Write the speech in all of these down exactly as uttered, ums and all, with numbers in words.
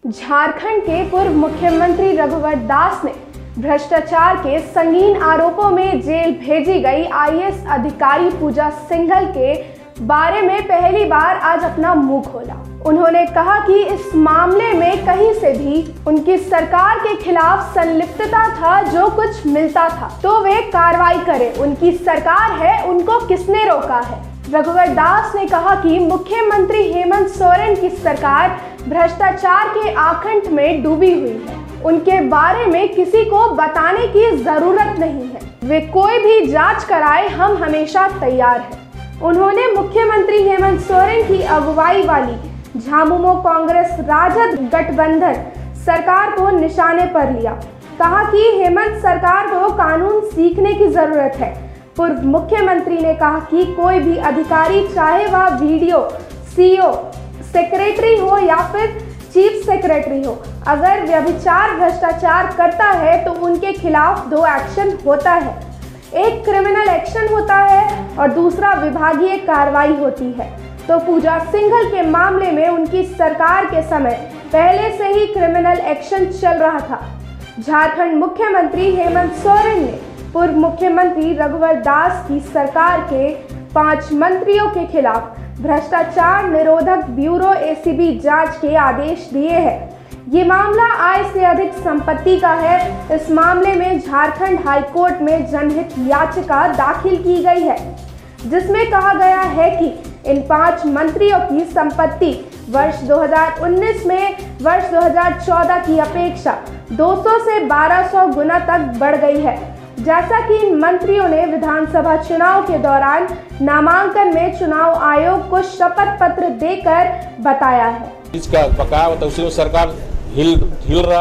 झारखंड के पूर्व मुख्यमंत्री रघुवर दास ने भ्रष्टाचार के संगीन आरोपों में जेल भेजी गई आई ए एस अधिकारी पूजा सिंघल के बारे में पहली बार आज अपना मुंह खोला। उन्होंने कहा कि इस मामले में कहीं से भी उनकी सरकार के खिलाफ संलिप्तता था, जो कुछ मिलता था तो वे कार्रवाई करें। उनकी सरकार है, उनको किसने रोका है। रघुवर दास ने कहा कि मुख्यमंत्री हेमंत सोरेन की सरकार भ्रष्टाचार के आखंड में डूबी हुई है। उनके बारे में किसी को बताने की जरूरत नहीं है। वे कोई भी जांच कराए, हम हमेशा तैयार हैं। उन्होंने मुख्यमंत्री हेमंत सोरेन की अगुवाई वाली झामुमो कांग्रेस राजद गठबंधन सरकार को निशाने पर लिया। कहा कि हेमंत सरकार को कानून सीखने की जरूरत है। पूर्व मुख्यमंत्री ने कहा कि कोई भी अधिकारी, चाहे वह वीडियो, सी ई ओ, सेक्रेटरी हो या फिर चीफ सेक्रेटरी हो, अगर व्यभिचार भ्रष्टाचार करता है तो उनके खिलाफ दो एक्शन होता है। एक क्रिमिनल एक्शन होता है और दूसरा विभागीय कार्रवाई होती है। तो पूजा सिंघल के मामले में उनकी सरकार के समय पहले से ही क्रिमिनल एक्शन चल रहा था। झारखंड मुख्यमंत्री हेमंत सोरेन ने पूर्व मुख्यमंत्री रघुवर दास की सरकार के पांच मंत्रियों के खिलाफ भ्रष्टाचार निरोधक ब्यूरो ए सी बी जांच के आदेश दिए हैं। ये मामला आय से अधिक संपत्ति का है। इस मामले में झारखंड हाई कोर्ट में जनहित याचिका दाखिल की गई है, जिसमें कहा गया है कि इन पांच मंत्रियों की संपत्ति वर्ष दो हज़ार उन्नीस में वर्ष दो हज़ार चौदह की अपेक्षा दो सौ से बारह सौ गुना तक बढ़ गई है। जैसा कि इन मंत्रियों ने विधानसभा चुनाव के दौरान नामांकन में चुनाव आयोग को शपथ पत्र देकर बताया है। इसका बकाया होता है, उसी में सरकार हिल हिल रहा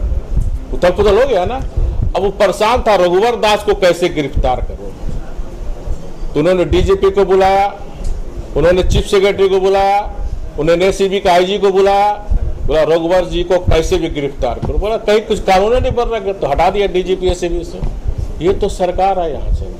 उथल पुथल हो गया ना। अब वो परेशान था, रघुवर दास को कैसे गिरफ्तार करो। तो उन्होंने डी जी पी को बुलाया, उन्होंने चीफ सेक्रेटरी को बुलाया, उन्होंने ए सी बी का आई जी को बुलाया, बोला रघुवर जी को कैसे भी गिरफ्तार करो। बोला कहीं कुछ कानून नहीं बन रहा, तो हटा दिया D G P A C B से। ये तो सरकार है यहाँ से।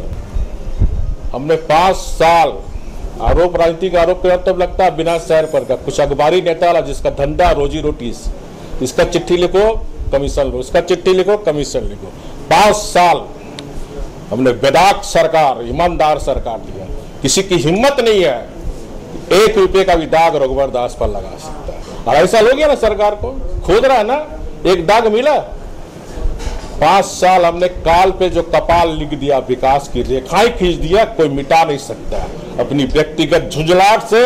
हमने पांच साल आरोप, राजनीतिक आरोप किया, तब लगता है बिना शहर पर का कुछ अखबारी नेता वाला जिसका धंधा रोजी रोटी, इसका चिट्ठी लिखो कमीशन लो, इसका चिट्ठी लिखो कमीशन लिखो। पांच साल हमने बेदाग सरकार, ईमानदार सरकार दिया। किसी की हिम्मत नहीं है एक रुपये का भी दाग रघुवर दास पर लगा सकता है। अढ़ाई साल हो गया ना सरकार को, खोद रहा है ना, एक दाग मिला। पांच साल हमने काल पे जो कपाल लिख दिया, विकास की रेखाएं खींच दिया, कोई मिटा नहीं सकता अपनी व्यक्तिगत झुंझलाहट से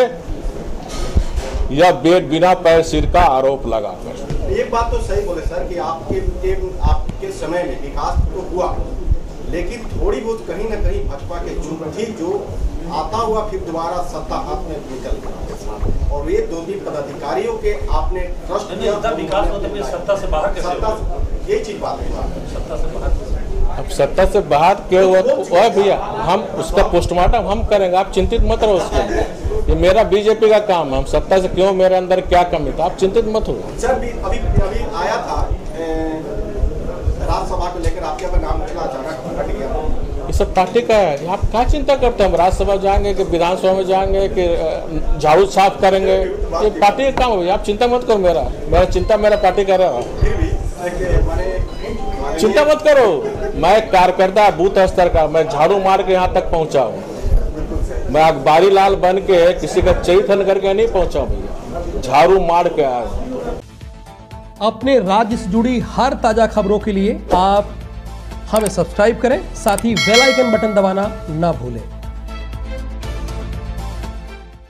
या बेड बिना पैर सिर का आरोप लगाकर। एक बात तो सही बोले सर कि आपके के, आपके समय में विकास तो हुआ, लेकिन थोड़ी बहुत कहीं ना कहीं भाजपा के चूक थी, जो आता हुआ फिर दोबारा सत्ता हाथ में निकल गया। और ये दो तीन पदाधिकारियों के आपने ट्रस्ट किया, विकास होते सत्ता से बाहर कैसे सत्ता, ये चीज बात है सत्ता से बाहर। अब सत्ता से बाहर के हुआ भैया, हम उसका पोस्टमार्टम हम करेंगे, आप चिंतित मत रहो उसके। ये मेरा बीजेपी का काम है, हम सत्ता से क्यों, मेरे अंदर क्या कमी था, आप चिंतित मत हो। सर अभी अभी आया था राज्यसभा को लेकर, आपके अपना नाम निकला, अचानक हट गया। ये सब पार्टी का है, आप क्या चिंता करते हैं। हम राज्यसभा जाएंगे कि विधानसभा में जाएंगे कि झाड़ू साफ करेंगे, ये पार्टी का काम है। आप चिंता मत करो, मेरा मेरा चिंता मेरा पार्टी का रहा। चिंता मत करो, मैं कार्यकर्ता बूथ स्तर का, मैं झाड़ू मार के यहाँ तक पहुँचा हूँ। मैं अखबारी लाल बन के किसी का चैतन करके नहीं पहुँचा भैया, झाड़ू मार के आया। अपने राज्य से जुड़ी हर ताजा खबरों के लिए आप हमें सब्सक्राइब करें, साथ ही बेल आइकन बटन दबाना ना भूलें।